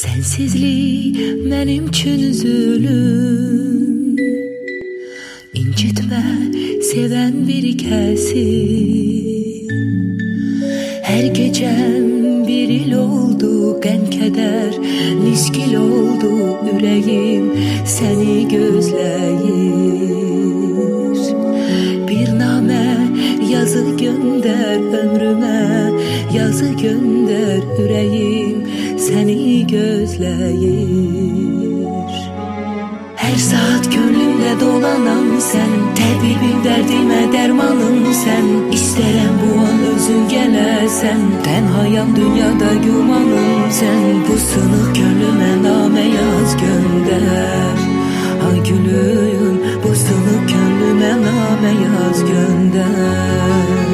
Sensizlik mənim üçün zulüm. İncitmə sevən bir kəsi. Hər gecəm bir il oldu, qəm kədər niskil oldu, ürəyim səni gözləyir. Bir namə yazı göndər ömrümə, yazı göndər, ürəyim səni gözləyir. Hər saat gönlümdə dolanan sən, təbibim dərdimə dərmanım sən. İstərəm bu an özün gələsən, tənhayam dünyada gümanım sən. Bu sınıq gönlümə namə yaz göndər. Ay gülüm, bu sınıq gönlümə namə yaz göndər.